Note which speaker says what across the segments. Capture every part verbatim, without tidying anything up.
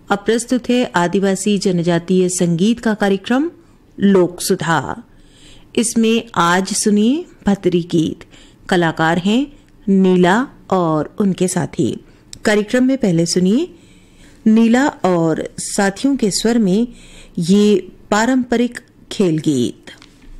Speaker 1: अब प्रस्तुत है आदिवासी जनजातीय संगीत का कार्यक्रम लोक सुधा। इसमें आज सुनिए भतरी गीत। कलाकार हैं नीला और उनके साथी। कार्यक्रम में पहले सुनिए नीला और साथियों के स्वर में ये पारंपरिक खेल गीत।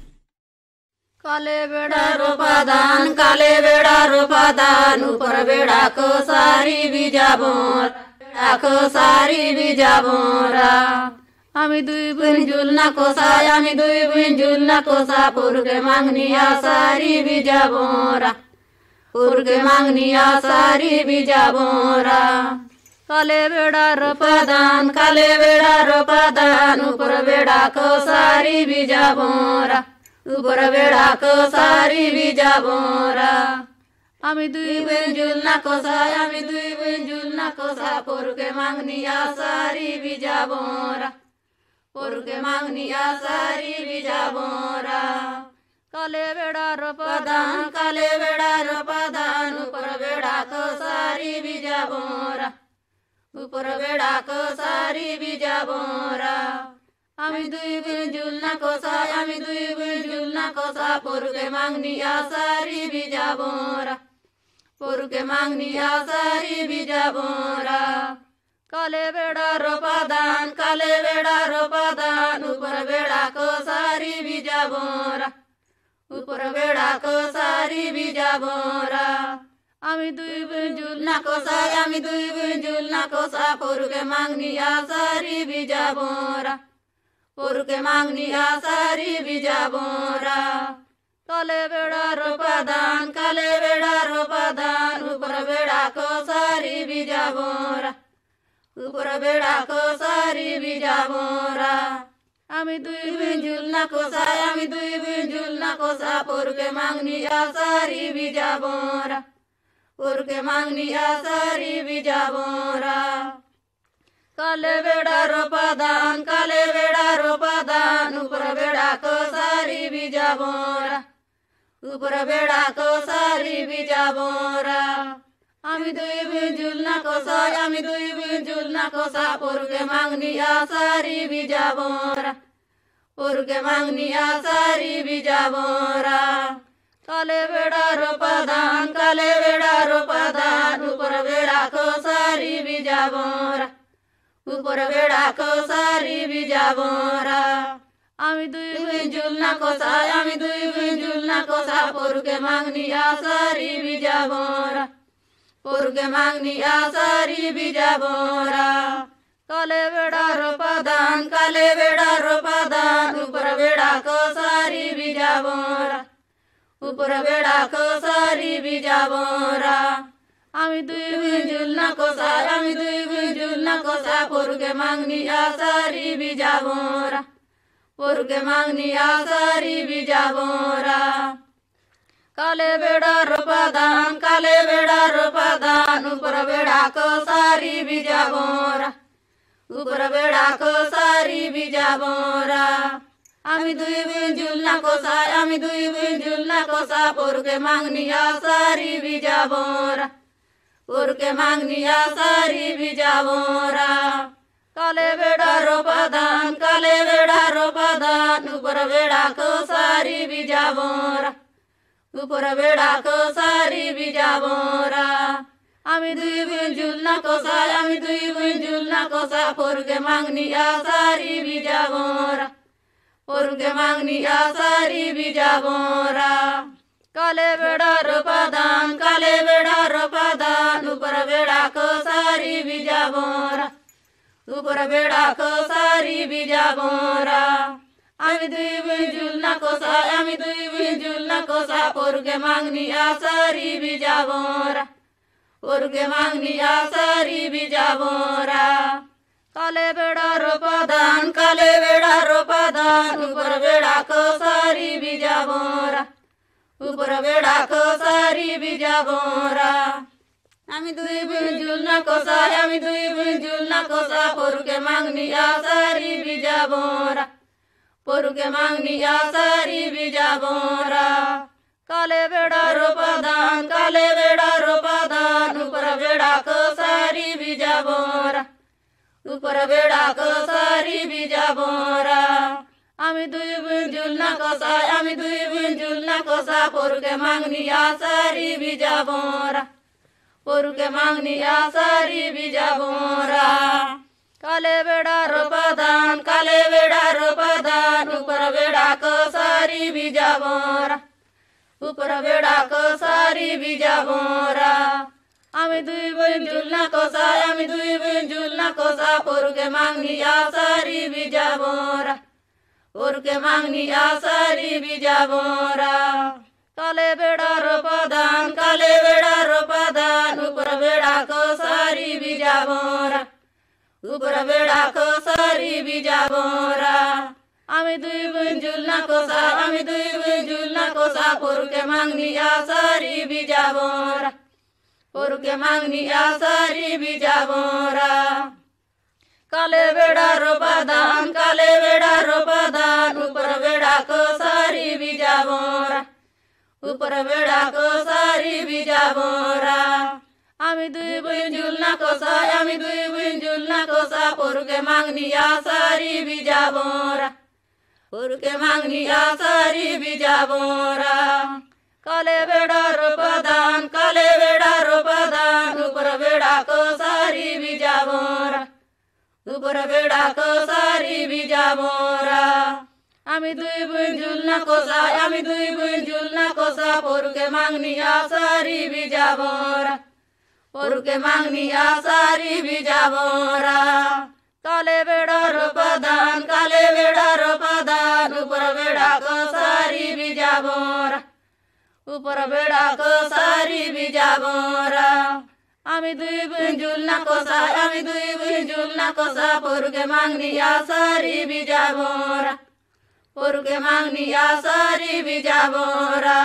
Speaker 2: काले बेड़ा रोपादान काले बेड़ा रोपादान ऊपर बेड़ा को सारी बीजा बोर को सारी बीजा बोरा आमी दुई बुन झुलना कोसा आमी दुई बुन झुलना कोसा पुर के मांगनिया सारी बीजा बोरा पुर के मांगनिया सारी बीजा बोरा काले बेड़ा रोपादान काले बेड़ा रोपादान ऊपर बेड़ा को सारी बीजा बोरा ऊपर बेड़ा को सारी बीजा बोरा आमी दुई बुन झुलना कोसा आमी दुई बुन झुलना कोसा पुर के मांगनिया सारी बीजा बोरा पुर के मांगनिया सारी बीजा बोरा काले बेड़ा रोपादान काले बेड़ा रोपादान ऊपर बेड़ा को सारी बीजा बोरा ऊपर बेड़ा को सारी बीजा बोरा आमी दुई बुन झुलना कोसा आमी दुई बुन झुलना कोसा पुर के मांगनिया सारी बीजा बोरा पुर के मांगनिया सारी बीजा बोरा काले बेड़ा रोपादान काले बेड़ा रोपादान ऊपर बेड़ा को सारी बीजा बोरा ऊपर बेड़ा को सारी बीजा बोरा आमी दुई बुन झुलना कोसा आमी दुई बुन झुलना कोसा पुर के मांगनिया सारी बीजा बोरा पुर के मांगनिया सारी बीजा बोरा काले बेड़ा रोपादान काले बेड़ा रोपादान ऊपर बेड़ा को सारी बीजा बोरा ऊपर बेड़ा को सारी बीजा बोरा आमी दुई बुन झुलना कोसा आमी दुई बुन झुलना कोसा पुर के मांगनिया सारी बीजा बोरा पुर के मांगनिया सारी बीजा बोरा काले बेड़ा रोपादान काले बेड़ा रोपादान ऊपर बेड़ा को सारी बीजा बोरा ऊपर बेड़ा को सारी बीजा बोरा आमी दुई बुन झुलना कोसा आमी दुई बुन झुलना कोसा पुर के मांगनिया सारी बीजा बोरा पुर के मांगनिया सारी बीजा बोरा काले बेड़ा रोपादान काले बेड़ा रोपादान ऊपर बेड़ा को सारी बीजा बोरा ऊपर बेड़ा को सारी बीजा बोरा आमी दुई बुन झुलना कोसा आमी दुई बुन झुलना कोसा पुर के मांगनिया सारी बीजा बोरा पुर के मांगनिया सारी बीजा बोरा काले बेड़ा रोपादान काले बेड़ा रोपादान ऊपर बेड़ा को सारी बीजा बोरा ऊपर बेड़ा को सारी बीजा बोरा आमी दुई बुन झुलना कोसा आमी दुई बुन झुलना कोसा पुर के मांगनिया सारी बीजा बोरा पुर के मांगनिया सारी बीजा बोरा काले बेड़ा रोपादान काले बेड़ा रोपादान ऊपर बेड़ा को सारी बीजा बोरा ऊपर बेड़ा को सारी बीजा बोरा आमी दुई बुन झुलना कोसा आमी दुई बुन झुलना कोसा पुर के मांगनिया सारी बीजा बोरा पुर के मांगनिया सारी बीजा बोरा काले बेड़ा रोपादान काले बेड़ा रोपादान ऊपर बेड़ा को सारी बीजा बोरा ऊपर बेड़ा को सारी बीजा बोरा आमी दुई बुन झुलना कोसा आमी दुई बुन झुलना कोसा पुर के मांगनिया सारी बीजा बोरा पुर के मांगनिया सारी बीजा बोरा काले बेड़ा रोपादान काले बेड़ा रोपादान ऊपर बेड़ा को सारी बीजा बोरा ऊपर बेड़ा को सारी बीजा बोरा आमी दुई बुन झुलना कोसा आमी दुई बुन झुलना कोसा पुर के मांगनिया सारी बीजा बोरा पुर के मांगनिया सारी बीजा बोरा काले बेड़ा रोपादान काले बेड़ा रोपादान ऊपर बेड़ा को सारी बीजा बोरा ऊपर बेड़ा को सारी बीजा बोरा आमी दुई बुन झुलना कोसा आमी दुई बुन झुलना कोसा पुर के मांगनिया सारी बीजा बोरा पुर के मांगनिया सारी बीजा बोरा काले बेड़ा रोपादान काले बेड़ा रोपादान ऊपर बेड़ा को सारी बीजा बोरा ऊपर बेड़ा को सारी बिजाबोरा आमी दुई बुन जुलना कोसा आमी दुई बुन जुलना कोसा पोरु के मांगनिया सारी बिजाबोरा पोरु के मांगनिया सारी बिजाबोरा काले बेड़ा रोपदान काले बेड़ा रोपदान ऊपर बेड़ा को सारी बिजाबोरा ऊपर बेड़ा को सारी बिजाबोरा आमी दुई बुन जुलना कोसा आमी दुई बुन जुलना कोसा पोरु के मांगनिया सारी बिजाबोरा पोरु के मांगनिया सारी बिजाबोरा काले बेड़ा रोपदान काले बेड़ा रोपदान ऊपर बेड़ा को सारी बिजाबोरा ऊपर बेड़ा को सारी बिजाबोरा आमी दुई बुन जुलना कोसा आमी दुई बुन जुलना कोसा पोरु के मांगनिया सारी बिजाबोरा पोरु के मांगनिया सारी बिजाबोरा काले बेड़ा रोपदान काले बेड़ा रोपदान ऊपर बेड़ा को सारी बिजाबोरा ऊपर बेड़ा को सारी बिजाबोरा आमी दुई बुन जुलना कोसा आमी दुई बुन जुलना कोसा पोरु के मांगनिया सारी बिजाबोरा पोरु के मांगनिया सारी बिजाबोरा काले बेड़ा रोपदान काले बेड़ा रोपदान ऊपर बेड़ा को सारी बिजाबोरा ऊपर बेड़ा को सारी बिजाबोरा आमी दुई बुन जुलना कोसा आमी दुई बुन जुलना कोसा पोरु के मांगनिया सारी बिजाबोरा पोरु के मांगनिया सारी बिजाबोरा काले बेड़ा रोपदान काले बेड़ा रोपदान ऊपर बेड़ा को सारी बिजाबोरा ऊपर बेड़ा को सारी बिजाबोरा आमी दुई बुन जुलना कोसा आमी दुई बुन जुलना कोसा पोरु के मांगनिया सारी बिजाबोरा पोरु के मांगनिया सारी बिजाबोरा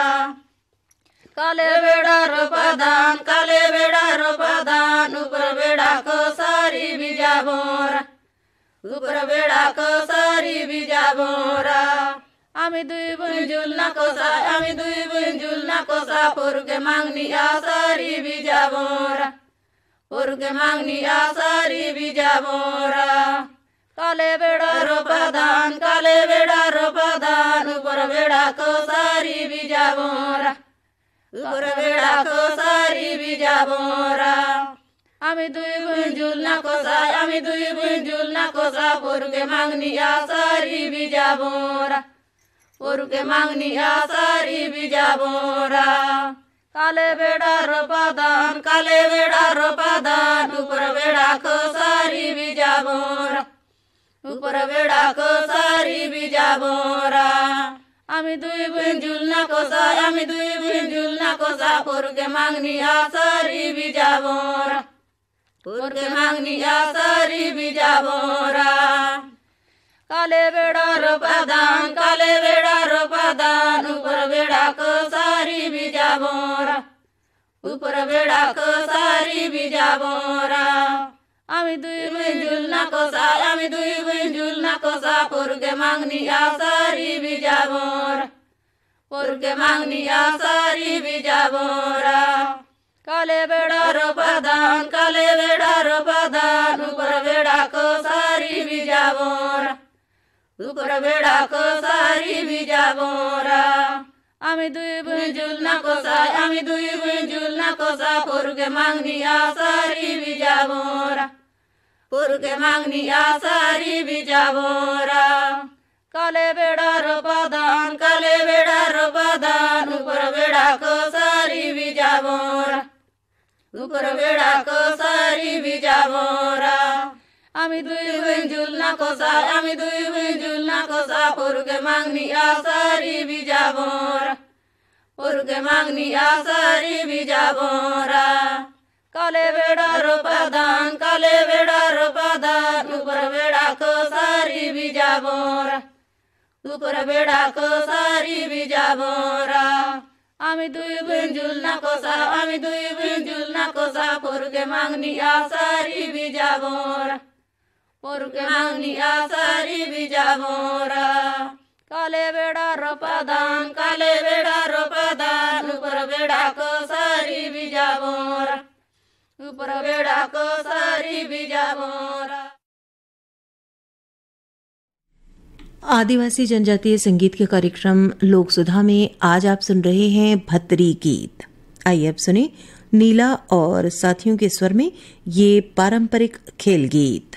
Speaker 2: काले बेड़ा रोपदान काले बेड़ा रोपदान ऊपर बेड़ा को सारी बिजाबोरा ऊपर बेड़ा को सारी बिजाबोरा आमी दुई बुन जुलना कोसा आमी दुई बुन जुलना कोसा पोरु के मांगनिया सारी बिजाबोरा पोरु के मांगनिया सारी बिजाबोरा काले बेड़ा रोपदान काले बेड़ा रोपदान ऊपर बेड़ा को सारी बिजाबोरा ऊपर बेड़ा को सारी बिजाबोरा आमी दुई बुन जुलना कोसा आमी दुई बुन जुलना कोसा पोरु के मांगनिया सारी बिजाबोरा पोरु के मांगनिया सारी बिजाबोरा काले बेड़ा रोपदान काले बेड़ा रोपदान ऊपर बेड़ा को सारी बिजाबोरा ऊपर बेड़ा को सारी बिजाबोरा आमी दुई बुन जुलना कोसा आमी दुई बुन जुलना कोसा पोरु के मांगनिया सारी बिजाबोरा पोरु के मांगनिया सारी बिजाबोरा काले बेड़ा रोपदान काले बेड़ा रोपदान ऊपर बेड़ा को सारी बिजाबोरा ऊपर बेड़ा को सारी बिजाबोरा आमी दुई बुन जुलना कोसा आमी दुई बुन जुलना कोसा पोरु के मांगनिया सारी बिजाबोरा पोरु के मांगनिया सारी बिजाबोरा काले बेड़ा रोपदान काले बेड़ा रोपदान ऊपर बेड़ा को सारी बिजाबोरा ऊपर बेड़ा को सारी बिजाबोरा आमी दुई बुन जुलना कोसा आमी दुई बुन जुलना कोसा पोरु के मांगनिया सारी बिजाबोरा पोरु के मांगनिया सारी बिजाबोरा काले बेड़ा रोपदान काले बेड़ा रोपदान ऊपर बेड़ा को सारी बिजाबोरा ऊपर बेड़ा को सारी बिजाबोरा आमी दुई बुन जुलना कोसा आमी दुई बुन जुलना कोसा पोरु के मांगनिया सारी बिजाबोरा पोरु के मांगनिया सारी बिजाबोरा काले बेड़ा रोपदान काले बेड़ा रोपदान ऊपर बेड़ा को सारी बिजाबोरा ऊपर बेड़ा को सारी बिजाबोरा आमी दुई बुन जुलना कोसा आमी दुई बुन जुलना कोसा पोरु के मांगनिया सारी बिजाबोरा पोरु के मांगनिया सारी बिजाबोरा काले बेड़ा रोपदान काले बेड़ा रोपदान ऊपर बेड़ा को सारी बिजाबोरा ऊपर बेड़ा को सारी बिजाबोरा।
Speaker 1: आदिवासी जनजातीय संगीत के कार्यक्रम लोक सुधा में आज आप सुन रहे हैं भतरी गीत। आइए अब सुने नीला और साथियों के स्वर में ये पारंपरिक खेल गीत।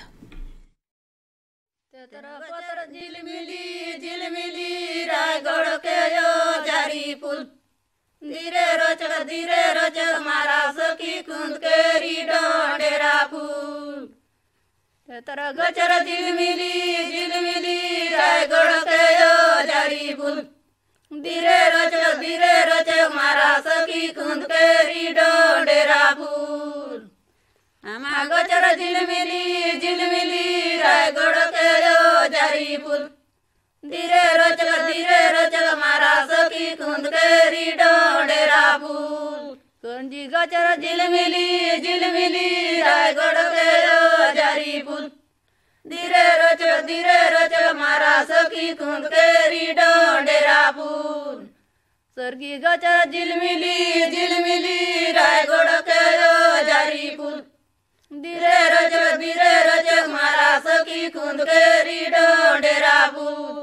Speaker 2: झिलमिली रायगढ़ के यो जारी पुल धीरे रचक धीरे रचक मारा सखी कुंद के रीडो डेरा फूल तर गचर झिलमिली झिलमिली रायगढ़ के यो जारी पुल धीरे रचक धीरे रचक मारा सखी कुंद के रीडो डेरा फूल हमा गचर झिलमिली झिलमिली रायगढ़ के यो जारी पुल धीरे रचक धीरे रचक मारा सखी कुंद के रीडो डेरा फूल कंजी गचर झिलमिली झिलमिली रायगढ़ के यो जारी पुल धीरे रचक धीरे रचक मारा सखी कुंद के रीडो डेरा फूल सरगी गचर झिलमिली झिलमिली रायगढ़ के यो जारी पुल धीरे रचक धीरे रचक मारा सखी कुंद के रीडो डेरा फूल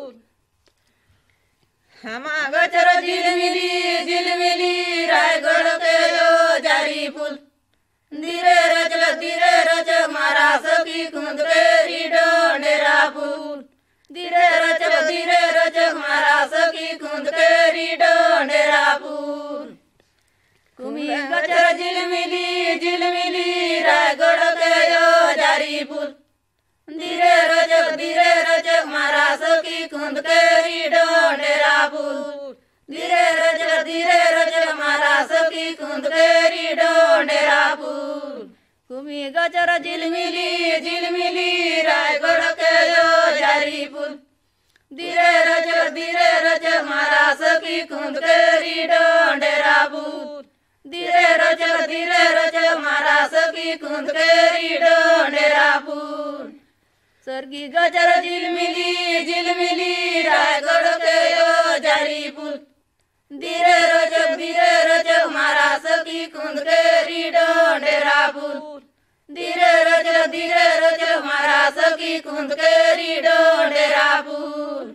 Speaker 2: हमा गचर झिलमिली झिलमिली रायगढ़ के यो जारी पुल धीरे रचक धीरे रचक मारा सखी कुंद के रीडो डेरा फूल धीरे रचक धीरे रचक मारा सखी कुंद के रीडो डेरा फूल कुमी गचर झिलमिली झिलमिली रायगढ़ के यो जारी पुल धीरे रचक धीरे रचक मारा सखी कुंद के रीडो डेरा फूल धीरे रचक धीरे रचक मारा सखी कुंद के रीडो डेरा फूल कुमी गचर झिलमिली झिलमिली रायगढ़ के यो जारी पुल धीरे रचक धीरे रचक मारा सखी कुंद के रीडो डेरा फूल धीरे रचक धीरे रचक मारा सखी कुंद के रीडो डेरा फूल सरगी गचर झिलमिली झिलमिली रायगढ़ के यो जारी पुल धीरे रचक धीरे रचक मारा सखी कुंद के रीडो डेरा फूल धीरे रचक धीरे रचक मारा सखी कुंद के रीडो डेरा फूल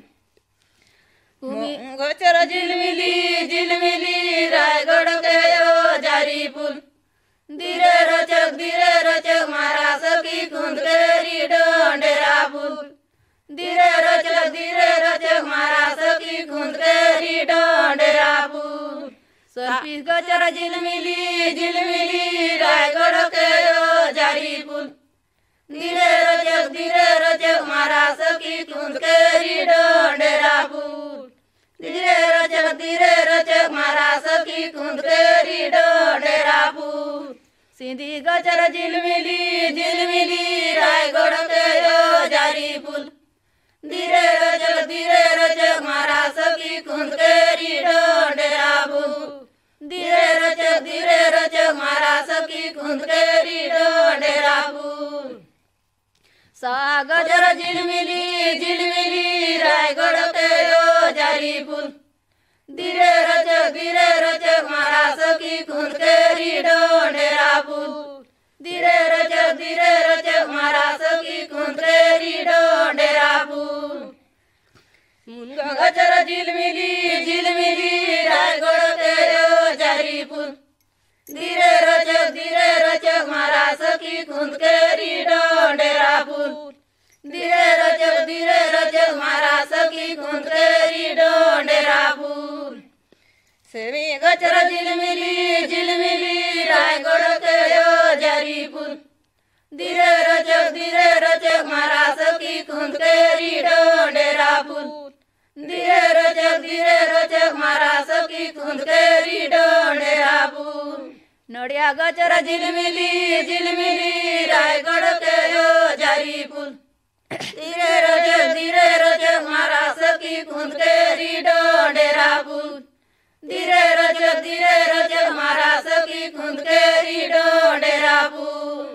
Speaker 2: गचर झिलमिली झिलमिली रायगढ़ के यो जारी पुल धीरे रचक धीरे रचक मारा सखी कुंद के रीडो डेरा फूल धीरे रचक धीरे रचक मारा सखी कुंद के रीडो डेरा फूल सरपी गचर झिलमिली झिलमिली रायगढ़ के यो जारी पुल धीरे रचक धीरे रचक मारा सखी कुंद के रीडो डेरा फूल धीरे रचक धीरे रचक मारा सखी कुंद के रीडो डेरा फूल सिंधी गचर झिलमिली झिलमिली रायगढ़ के यो जारी पुल धीरे रचक धीरे रचक मारा सखी कुंद के रीडो डेरा फूल धीरे रचक धीरे रचक मारा सखी कुंद के रीडो डेरा फूल सा गचर झिलमिली झिलमिली रायगढ़ के यो जारी पुल धीरे रचक धीरे रचक मारा सखी कुंद के रीडो डेरा फूल धीरे रचक धीरे रचक मारा सखी कुंद के रीडो डेरा फूल मुनगा गचर झिलमिली झिलमिली रायगढ़ के यो जारी पुल धीरे रचक धीरे रचक मारा सखी कुंद के रीडो डेरा फूल धीरे रचक धीरे रचक मारा सखी कुंद के रीडो डेरा फूल सेवी गचर झिलमिली झिलमिली रायगढ़ के यो जारी पुल धीरे रचक धीरे रचक मारा सखी कुंद के रीडो डेरा फूल धीरे रचक धीरे रचक मारा सखी कुंद के रीडो डेरा फूल नड़िया गचर झिलमिली झिलमिली रायगढ़ के यो जारी पुल धीरे रचक धीरे रचक मारा सखी कुंद के रीडो डेरा फूल धीरे रचक धीरे रचक मारा सखी कुंद के रीडो डेरा फूल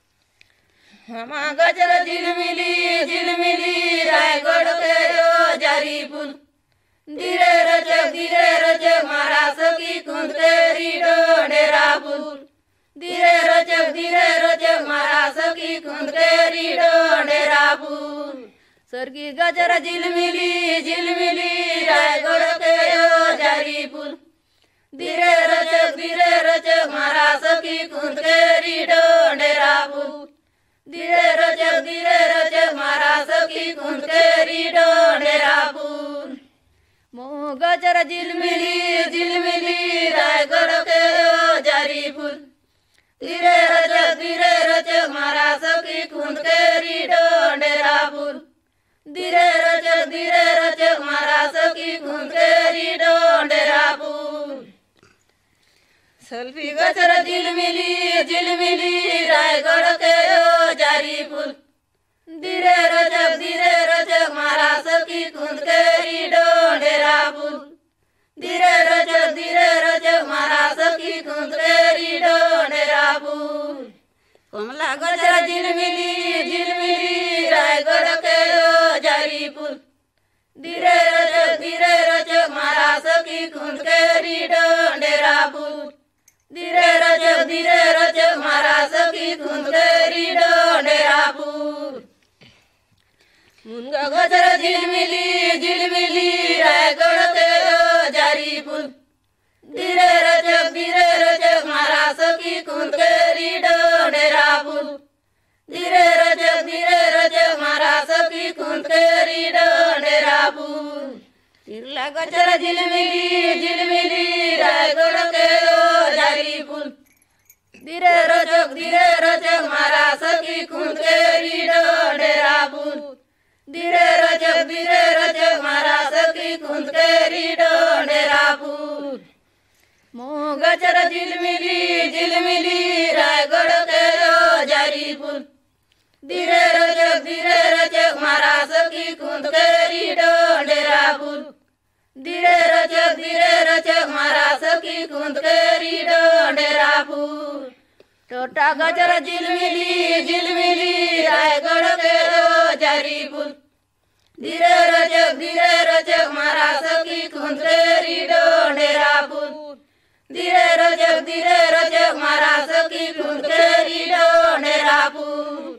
Speaker 2: हमा गचर झिलमिली झिलमिली रायगढ़ के यो जारी पुल धीरे रचक धीरे रचक मारा सखी कुंद के रीडो डेरा फूल धीरे रचक धीरे रचक मारा सखी कुंद के रीडो डेरा फूल स्वर्गी गजर झिलमिली झिलमिली रायगढ़ के ओ जारी पुल धीरे रचक धीरे रचक मारा सखी कुंद के रीडो डेरा पुल धीरे रचक धीरे रचक मारा सखी कुंद के रीडो डेरा पुल मोह गजर झिलमिली झिलमिली रायगढ़ के ओ जारी पुल धीरे रचक धीरे रचक मारा सखी कुंद के रीडो डेरा पुल धीरे रचक धीरे रचक मारा सखी कुंद के रीडो डेरा पुल सल्फी गजर झिलमिली झिलमिली रायगढ़ के ओ जारी पुल धीरे रचक धीरे रचक मारा सखी कुंद के रीडो डेरा पुल धीरे रचक धीरे रचक मारा सखी कुंद के रीडो डेरा पुल कमला गजर झिलमिली झिलमिली रायगढ़ के ओ जारी पुल धीरे रचक धीरे रचक मारा सखी कुंद के रीडो डेरा पुल धीरे रचक धीरे रचक मारा सखी कुंद के रीडो डेरा पुल मुनगा गजर झिलमिली झिलमिली रायगढ़ के ओ जारी पुल धीरे रचक धीरे रचक मारा सखी कुंद के रीडो डेरा पुल धीरे रचक धीरे रचक मारा सखी कुंद के रीडो डेरा पुल तिरला गजर झिलमिली झिलमिली रायगढ़ के ओ जारी पुल धीरे रचक धीरे रचक मारा सखी कुंद के रीडो डेरा पुल धीरे रचक धीरे रचक मारा सखी कुंद के रीडो डेरा पुल मोह गजर झिलमिली झिलमिली रायगढ़ के ओ जारी पुल धीरे रचक धीरे रचक मारा सखी कुंद के रीडो डेरा पुल धीरे रचक धीरे रचक मारा सखी कुंद के रीडो डेरा पुल टोटा गजर झिलमिली झिलमिली रायगढ़ के ओ जारी पुल धीरे रचक धीरे रचक मारा सखी कुंद के रीडो डेरा पुल धीरे रचक धीरे रचक मारा सखी कुंद के रीडो डेरा पुल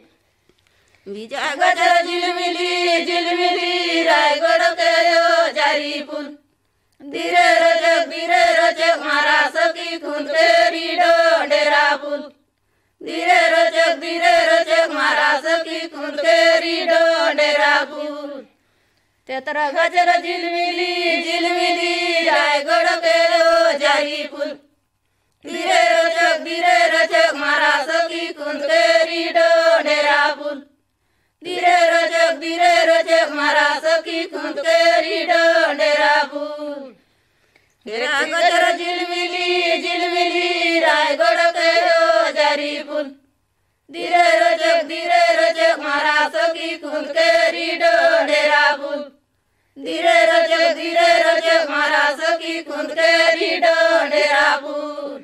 Speaker 2: विजय गजर झिलमिली झिलमिली रायगढ़ के ओ जारी पुल धीरे रचक धीरे रचक मारा सखी कुंद के रीडो डेरा पुल धीरे रचक धीरे रचक मारा सखी कुंद के रीडो डेरा पुल तेतरा गजर झिलमिली झिलमिली रायगढ़ के ओ जारी पुल धीरे रचक धीरे रचक मारा सखी कुंद के रीडो डेरा पुल धीरे रचक धीरे रचक मारा सखी कुंद के रीडो डेरा पुल तेरा गजर झिलमिली झिलमिली रायगढ़ के ओ जारी पुल धीरे रचक धीरे रचक मारा सखी कुंद के रीडो डेरा पुल धीरे रचक धीरे रचक मारा सखी कुंद के रीडो डेरा पुल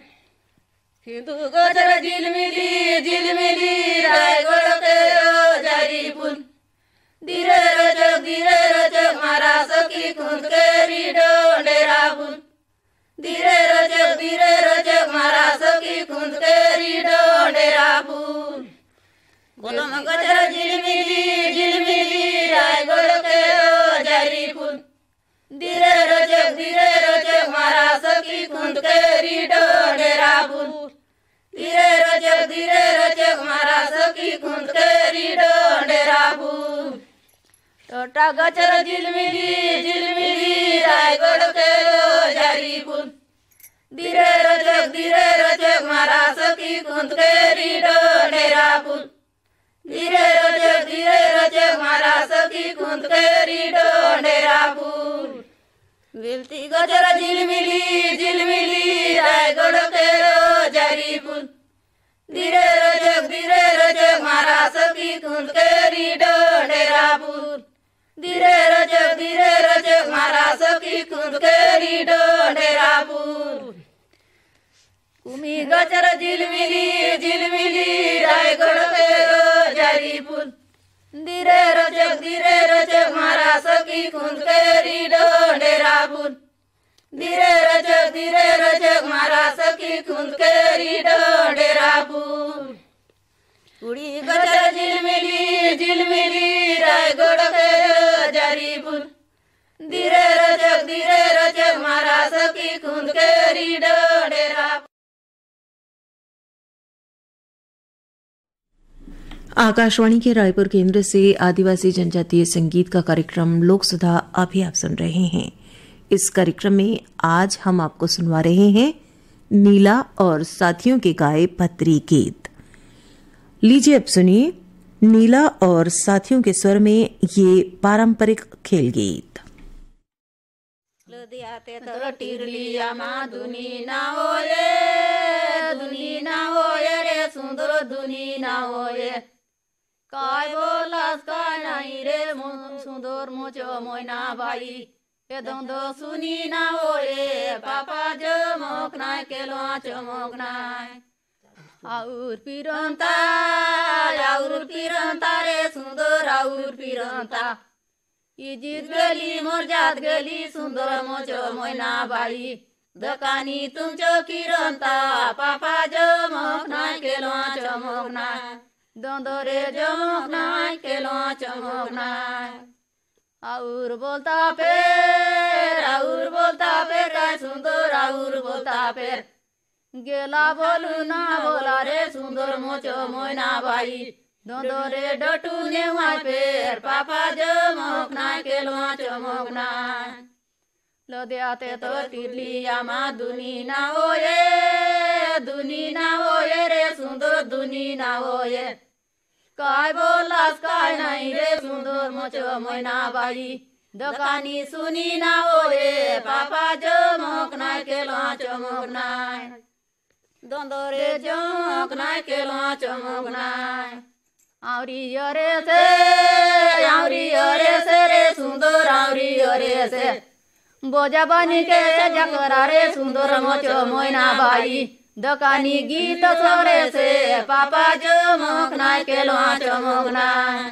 Speaker 2: हिंदू गजर झिलमिली झिलमिली रायगढ़ के ओ जारी पुल धीरे रचक धीरे रचक मारा सखी कुंद के रीडो डेरा पुल धीरे रचक धीरे रचक मारा सखी कुंद के रीडो डेरा पुल गोलम गजर झिलमिली झिलमिली रायगढ़ के ओ जारी पुल धीरे रचक धीरे रचक मारा सखी कुंद के रीडो डेरा पुल धीरे रचक धीरे रचक मारा सखी कुंद के रीडो डेरा पुल टोटा गजर झिलमिली झिलमिली रायगढ़ के ओ जारी पुल धीरे रचक धीरे रचक मारा सखी कुंद के रीडो डेरा पुल धीरे रचक धीरे रचक मारा सखी कुंद के रीडो डेरा पुल बिलती गजर झिलमिली झिलमिली रायगढ़ के ओ जारी पुल धीरे रचक धीरे रचक मारा सखी कुंद के रीडो डेरा पुल धीरे रचक धीरे रचक मारा सखी कुंद के रीडो डेरा पुल कुमी गजर झिलमिली झिलमिली रायगढ़ के ओ जारी पुल धीरे रचक धीरे रचक मारा सखी कुंद के रीडो डेरा पुल धीरे रचक धीरे रचक मारा सखी कुंद के रीडो डेरा पुल कुड़ी गजर झिलमिली झिलमिली रायगढ़ के गली डेरा।
Speaker 1: आकाशवाणी के रायपुर केंद्र से आदिवासी जनजातीय संगीत का कार्यक्रम लोक सुधा अभी आप सुन रहे हैं। इस कार्यक्रम में आज हम आपको सुनवा रहे हैं नीला और साथियों के गाए भतरी गीत। लीजिए अब सुनिए नीला और साथियों के स्वर में ये पारंपरिक खेल गीत।
Speaker 2: लुधियाते तो टिरलिया मा दुनी ना होए, दुनी ना होए रे सुंदर दुनी ना होए। काय बोलास काय नाही रे सुंदर मोचो मोयना भाई, ए दो सुनी ना होए पापा जमोक नाय केलो चमोक नाय। आउर पिरंता आउर पिरंता रे सुंदर आउर पिरंता, इजित गली मोर जात गली सुंदर मोचो मोयना भाई। दकानी तुमचो किरंता पापा जमोक नाय केलो चमोक नाय। दोंदोरे जमोक नाय केलो चमोक नाय। आउर बोलता फेर आउर बोलता फेर काय सुंदर आउर बोलता फेर, गेला बोलू ना बोला रे सुंदर मोचो मोयना भाई। दोंदोरे डटू नेवाय फेर पापा जमोक नाय केलो चमोक नाय। लुधियाते तो टिरलिया मा दुनी ना होए, दुनी ना होए रे सुंदर दुनी ना होए। काय बोलास काय नाही रे सुंदर मोचो मोयना भाई। दकानी सुनी ना होए पापा जमोक नाय केलो चमोक नाय। दोंदोरे जमोक नाय केलो चमोक नाय। आवरी अरे से आवरी अरे से रे सुंदर आवरी अरे से, बोजा बनी के जकरा रे सुंदर मोचो मोयना भाई। दकानी गीत सरे से पापा जमोक नाय केलो चमोक नाय।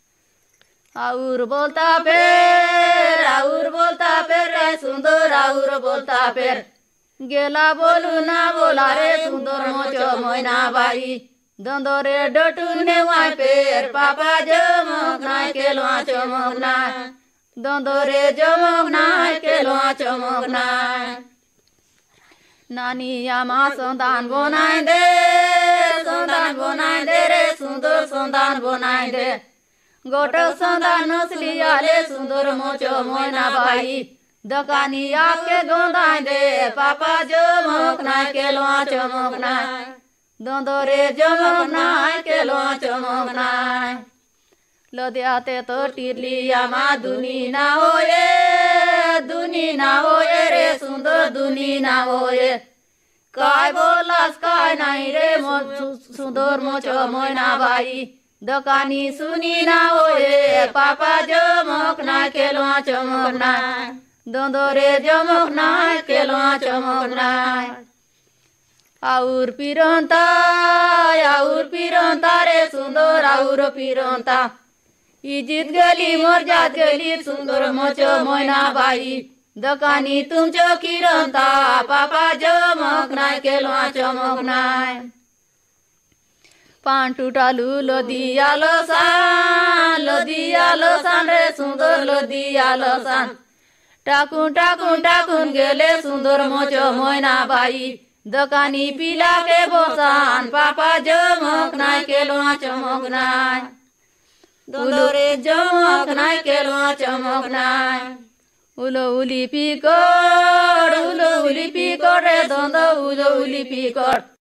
Speaker 2: आउर बोलता फेर आउर बोलता फेर रे सुंदर आउर बोलता फेर, गेला बोलू ना बोला रे सुंदर मोचो मोयना भाई। दोंदोरे डटू नेवाय फेर पापा जमोक नाय केलो चमोक नाय। दोंदोरे जमोक नाय केलो चमोक नाय। नानी आमा संदान बनाए दे, संदान बनाए दे रे सुंदर संदान बनाए दे। गोट संदान नसली आले सुंदर मोचो मोयना भाई। दकानी आके गोंदाए दे पापा जमोक नाय केलो चमोक नाय। दोंदोरे जमोक नाय केलो चमोक नाय। लुधियाते तो टिरलिया मा दुनी ना होए, दुनी ना होए रे सुंदर दुनी ना होए। काय बोलास काय नाही रे सुंदर मोचो मोयना भाई। दकानी सुनी ना होए पापा जमोक नाय केलो चमोक नाय। दोंदोरे जमोक नाय केलो चमोक नाय। आउर पिरंता आउर पिरंता रे सुंदर आउर पिरंता, इजित गली मोर जात गली सुंदर मोचो मोयना भाई। दकानी तुमचो किरंता पापा जमोक नाय केलो चमोक नाय। पान टूटालू लुधिया सान लुधिया सान रे सुंदर लुधिया सान। टाकून टाकून टाकून गेले सुंदर मोचो मोयना भाई। दकानी पिला के बोसान पापा जमोक नाय केलो चमोक नाय। दोंदोरे जमोक नाय केलो चमोक नाय। उलो उली पिकोड उलो उली पिकोड रे दोंदो उलो उली पिकोड,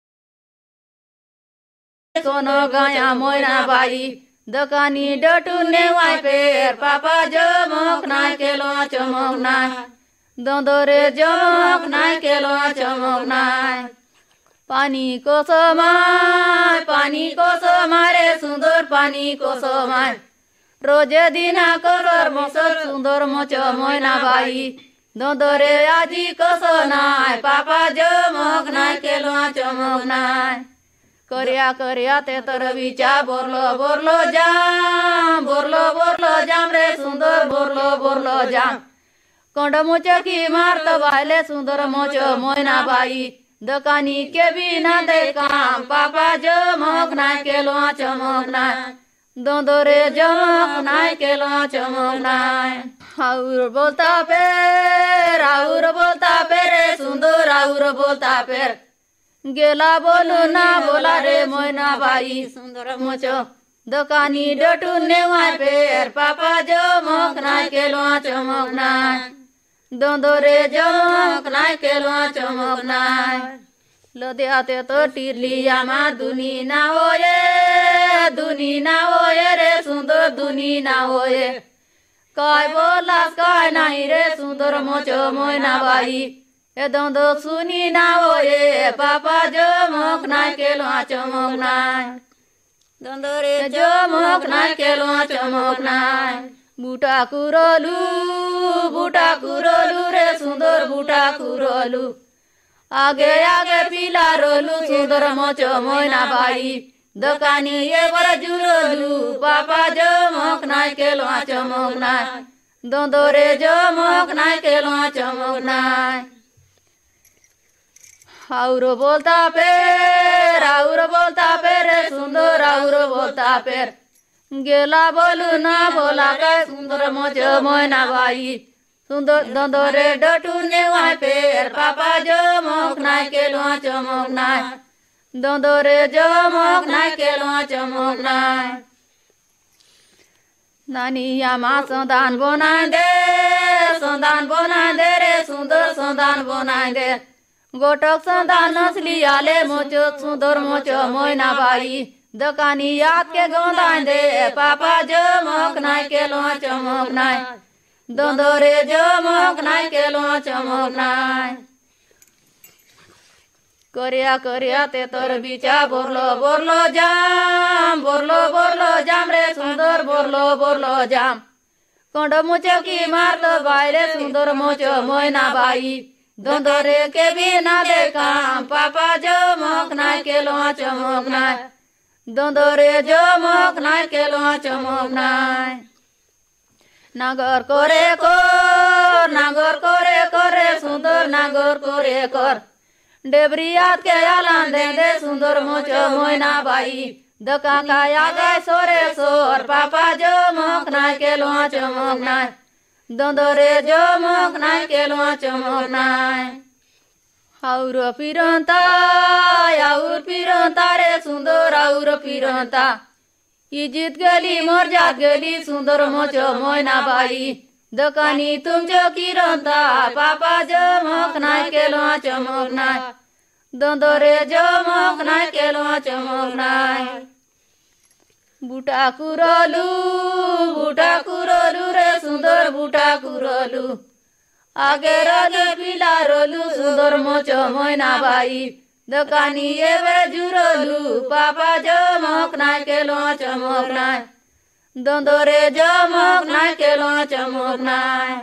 Speaker 2: सोनो गाया मोयना भाई। दकानी डटू नेवाय फेर पापा जमोक नाय केलो चमोक नाय। दोंदोरे जमोक नाय केलो चमोक नाय। पानी को समाय पानी को समाय रे सुंदर पानी को समाय। रोजे दिना कलर मोसर सुंदर मोचो मोयना भाई। दोंदोरे आजी कसो नाय पापा जमोक नाय केलो चमोक नाय। कर्या कर्या ते तर विचा बोरलो बोरलो जाम बोरलो बोरलो जाम रे सुंदर बोरलो बोरलो जाम। कोंड मोचो की मारत वाले सुंदर मोचो मोयना भाई। दकानी के बिना दे काम पापा जमोक नाय केलो चमोक नाय। दोंदोरे जमोक नाय केलो चमोक नाय। और बोलता पेर और बोलता पेरे सुंदर और बोलता पेर गेला बोलू ना बोला रे मोयना बाई सुंदर मोचो दोकानी डटू नेवा पेर पापा जो मोक नाय केलो चमक नाय दोंदोरे जो मोक नाय केलो चमक नाय लोदे आते तो टिरलिया मा दुनी ना होये दुनी ना होये रे सुंदर दुनी ना होये काय बोला काय नाही रे सुंदर मोचो मोयना बाई ए दोंदो सुनी ना होये पापा जो मोक नाय केलो चमक नाय दोंदोरे जो मोक नाय केलो चमक नाय बूटा कुरोलू बूटा कुरोलू रे सुंदर बूटा कुरोलू आगे आगे पीला रोलू सुंदर मोचो मोयना बाई दोकानी ये बर जुरोलू पापा जो मोक नाय केलो चमक नाय दोंदोरे जो मोक नाय केलो चमक नाय और बोलता पेर और बोलता पेर सुंदर और बोलता पेर गेला बोलू ना बोला के सुंदर मोचो मोयना बाई सुंदर दोंदोरे डटू नेवा पेर पापा जो मोक नाय केलो चमक नाय दोंदोरे जो मोक नाय केलो चमक नाय नानी यामा संदान बनाय दे संदान बनाय दे रे सुंदर संदान बनाय दे गोटक संदान नसली आले मोचो सुंदर मोचो मोयना बाई दोकानी याद के गोंदाय दे पापा जो मोक नाय केलो चमक नाय दोंदोरे जो मोक नाय केलो चमक नाय करिया करिया ते तोर बिचा बोरलो बोरलो जाम बोरलो बोरलो जाम रे सुंदर बोरलो बोरलो जाम कोंड मुचो की मारलो बायरे सुंदर मोचो मोयना बाई दोंदोरे के भी ना देखा पापा जो मोक नाय केलो चमक नाय दोंदोरे जो मोक नाय केलो चमक नाय नागर करे कर नागर करे करे सुंदर नागर करे कर डेबरियात के आलान दे दे सुंदर मोचो मोयना बाई दका काया गए सोरे सोर पापा जो मोक नाय केलो चमक नाय दोंदोरे जो मोक नाय केलो चमक नाय और पिरंता और पिरंता रे सुंदर और पिरंता इजित गली मोर जात गली सुंदर मोचो मोयना बाई दोकानी तुम जो किरंता पापा जो मोक नाय केलो चमक नाय दोंदोरे जो मोक नाय केलो चमक नाय बूटा कुरोलू बूटा कुरोलू रे सुंदर बूटा कुरोलू आगे रोलू पीला रोलू सुंदर मोचो मोयना बाई दोकानी ये बर जुरोलू पापा जो मोक नाय केलो चमक नाय दोंदोरे जो मोक नाय केलो चमक नाय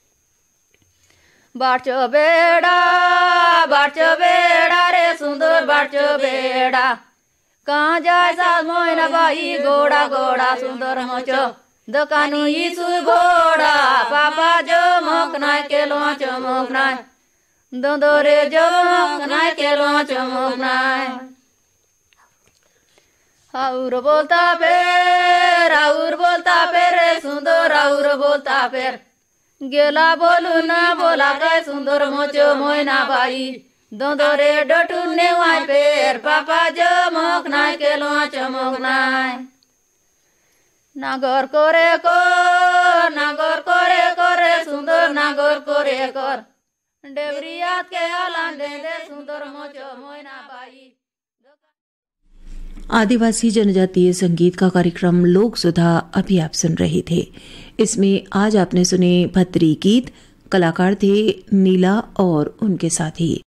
Speaker 2: बाटचो बेड़ा बाटचो बेड़ा रे सुंदर बाटचो बेड़ा कहाँ जाए सा मोयना बाई घोड़ा घोड़ा सुंदर मोचो दोकानी यीशु घोड़ा पापा जो मोक नाय केलो चमक नाय दोंदोरे जो मोक नाय केलो चमक नाय और बोलता पेर और बोलता पेर सुंदर और बोलता पेर गेला बोलू ना बोला के सुंदर मोचो मोयना बाई दोंदोरे डटू नेवा पेर पापा जो मोक नाय केलो चमक नाय नागर करे कर नागर करे करे सुंदर नागर करे कर डेबरियात के आलान दे दे सुंदर मोचो मोयना बाई।
Speaker 1: आदिवासी जनजातीय संगीत का कार्यक्रम लोक सुधा अभी आप सुन रहे थे। इसमें आज आपने सुने भतरी गीत। कलाकार थे नीला और उनके साथी।